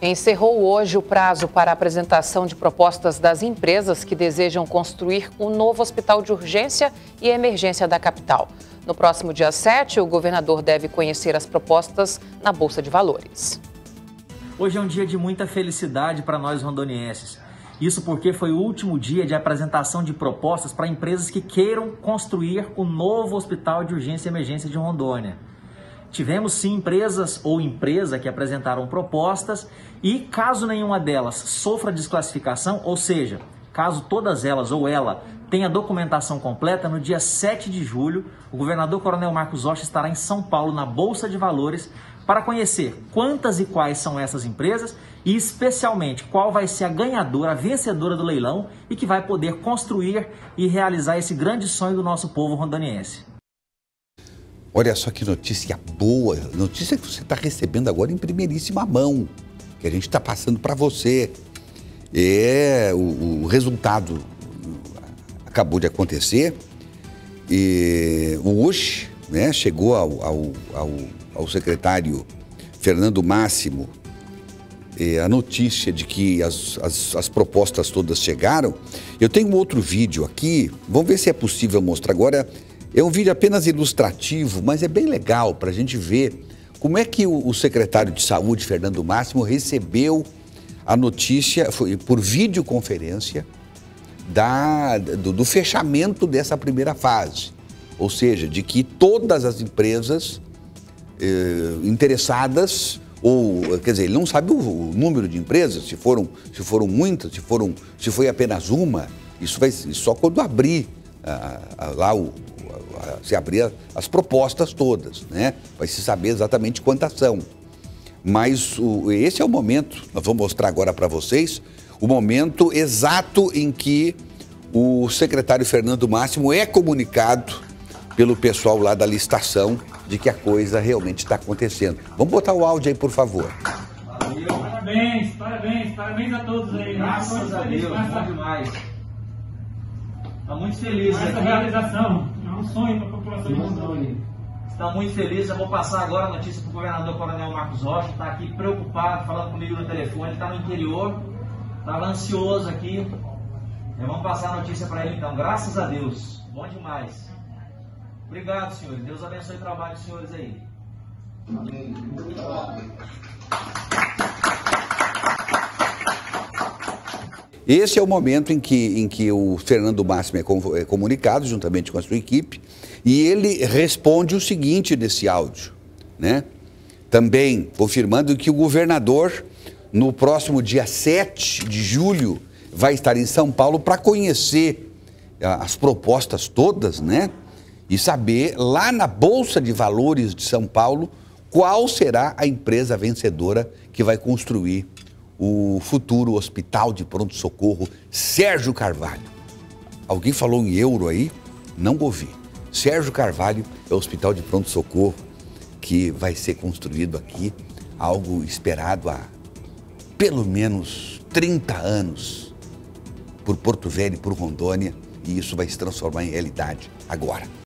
Encerrou hoje o prazo para a apresentação de propostas das empresas que desejam construir um novo hospital de urgência e emergência da capital. No próximo dia 7, o governador deve conhecer as propostas na Bolsa de Valores. Hoje é um dia de muita felicidade para nós rondonienses. Isso porque foi o último dia de apresentação de propostas para empresas que queiram construir o novo hospital de urgência e emergência de Rondônia. Tivemos sim empresas ou empresa que apresentaram propostas e caso nenhuma delas sofra desclassificação, ou seja, caso todas elas ou ela tenha documentação completa, no dia 7 de julho, o governador Coronel Marcos Rocha estará em São Paulo, na Bolsa de Valores, para conhecer quantas e quais são essas empresas e especialmente qual vai ser a ganhadora, a vencedora do leilão e que vai poder construir e realizar esse grande sonho do nosso povo rondoniense. Olha só que notícia boa, notícia que você está recebendo agora em primeiríssima mão, que a gente está passando para você. O resultado acabou de acontecer e hoje, né, chegou ao secretário Fernando Máximo a notícia de que as propostas todas chegaram. Eu tenho um outro vídeo aqui, vamos ver se é possível mostrar agora. É um vídeo apenas ilustrativo, mas é bem legal para a gente ver como é que o secretário de Saúde, Fernando Máximo, recebeu a notícia por videoconferência do fechamento dessa primeira fase. Ou seja, de que todas as empresas interessadas, ou quer dizer, ele não sabe o número de empresas, se foram muitas, se foi apenas uma, isso vai só quando abrir se abrir as propostas todas, né? Vai se saber exatamente quantas são. Mas esse é o momento, nós vamos mostrar agora para vocês, o momento exato em que o secretário Fernando Máximo é comunicado pelo pessoal lá da licitação de que a coisa realmente está acontecendo. Vamos botar o áudio aí, por favor. Valeu. Parabéns a todos aí. Graças a Deus, bom demais. Está muito feliz essa realização. É um sonho para a população de Rondônia. Está muito feliz. Eu vou passar agora a notícia para o governador Coronel Marcos Rocha. Está aqui preocupado, falando comigo no telefone. Está no interior. Estava ansioso aqui. Vamos passar a notícia para ele então. Graças a Deus. Bom demais. Obrigado, senhores. Deus abençoe o trabalho dos senhores aí. Amém. Esse é o momento em que o Fernando Máximo é comunicado, juntamente com a sua equipe, e ele responde o seguinte nesse áudio, né? Também confirmando que o governador, no próximo dia 7 de julho, vai estar em São Paulo para conhecer as propostas todas, né? E saber, lá na Bolsa de Valores de São Paulo, qual será a empresa vencedora que vai construir o futuro Hospital de Pronto-Socorro Sérgio Carvalho. Alguém falou em euro aí? Não ouvi. Sérgio Carvalho é o Hospital de Pronto-Socorro que vai ser construído aqui, algo esperado há pelo menos 30 anos por Porto Velho e por Rondônia, e isso vai se transformar em realidade agora.